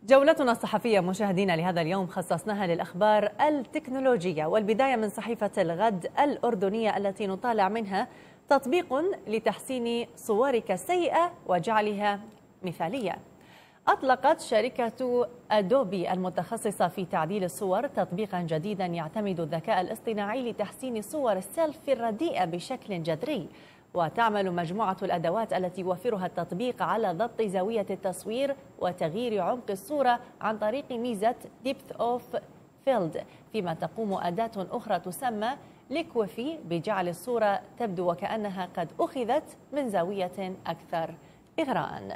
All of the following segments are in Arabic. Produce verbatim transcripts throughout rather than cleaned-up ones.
جولتنا الصحفية مشاهدينا لهذا اليوم خصصناها للأخبار التكنولوجية، والبداية من صحيفة الغد الأردنية التي نطالع منها تطبيق لتحسين صورك السيئة وجعلها مثالية. أطلقت شركة أدوبي المتخصصة في تعديل الصور تطبيقا جديدا يعتمد الذكاء الاصطناعي لتحسين صور السيلفي الرديئة بشكل جذري. وتعمل مجموعة الأدوات التي يوفرها التطبيق على ضبط زاوية التصوير وتغيير عمق الصورة عن طريق ميزة Depth of Field، فيما تقوم أداة أخرى تسمى ليكوفي بجعل الصورة تبدو وكأنها قد أخذت من زاوية أكثر إغراءً.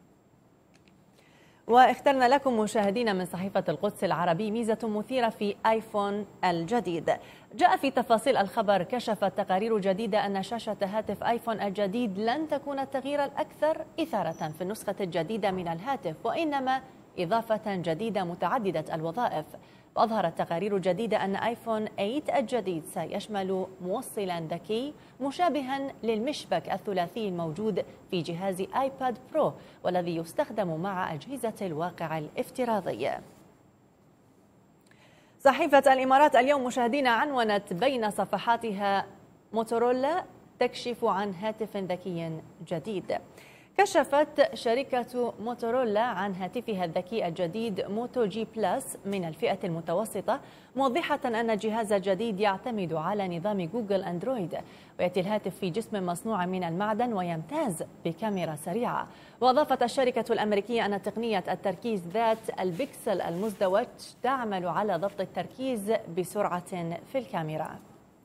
واخترنا لكم مشاهدينا من صحيفة القدس العربي ميزة مثيرة في آيفون الجديد. جاء في تفاصيل الخبر كشفت تقارير جديدة أن شاشة هاتف آيفون الجديد لن تكون التغيير الأكثر إثارة في النسخة الجديدة من الهاتف، وإنما إضافة جديدة متعددة الوظائف. وأظهرت تقارير جديدة أن آيفون ثمانية الجديد سيشمل موصلا ذكي مشابها للمشبك الثلاثي الموجود في جهاز آيباد برو، والذي يستخدم مع أجهزة الواقع الافتراضي. صحيفة الإمارات اليوم مشاهدينا عنونت بين صفحاتها موتورولا تكشف عن هاتف ذكي جديد. كشفت شركة موتورولا عن هاتفها الذكي الجديد موتو جي بلس من الفئة المتوسطة، موضحة أن الجهاز الجديد يعتمد على نظام جوجل أندرويد، ويأتي الهاتف في جسم مصنوع من المعدن ويمتاز بكاميرا سريعة. وأضافت الشركة الأمريكية أن تقنية التركيز ذات البكسل المزدوج تعمل على ضبط التركيز بسرعة في الكاميرا.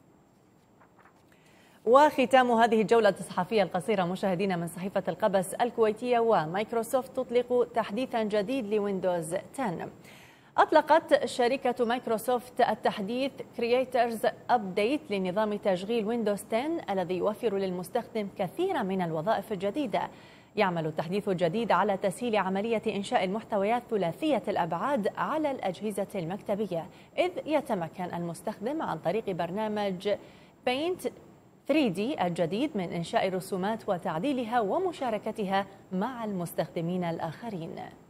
وختام هذه الجولة الصحفية القصيرة مشاهدينا من صحيفة القبس الكويتية، ومايكروسوفت تطلق تحديثا جديد لويندوز عشرة. أطلقت شركة مايكروسوفت التحديث كرييترز أبديت لنظام تشغيل ويندوز عشرة الذي يوفر للمستخدم كثيرا من الوظائف الجديدة. يعمل التحديث الجديد على تسهيل عملية إنشاء المحتويات ثلاثية الأبعاد على الأجهزة المكتبية، إذ يتمكن المستخدم عن طريق برنامج بينت ثري دي الجديد من إنشاء الرسومات وتعديلها ومشاركتها مع المستخدمين الآخرين.